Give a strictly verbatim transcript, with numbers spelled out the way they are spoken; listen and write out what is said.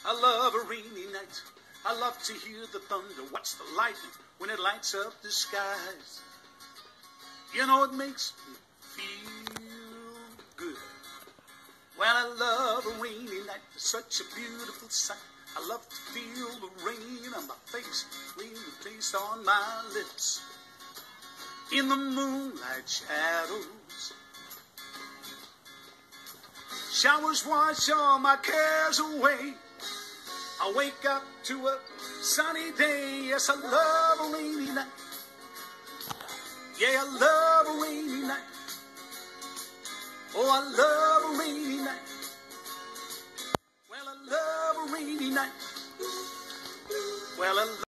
I love a rainy night. I love to hear the thunder, watch the lightning when it lights up the skies. You know, it makes me feel good. Well, I love a rainy night. It's such a beautiful sight. I love to feel the rain on my face, rain the taste on my lips. In the moonlight shadows, showers wash all my cares away. I wake up to a sunny day. Yes, I love a rainy night. Yeah, I love a rainy night. Oh, I love a rainy night. Well, I love a rainy night. Well, I love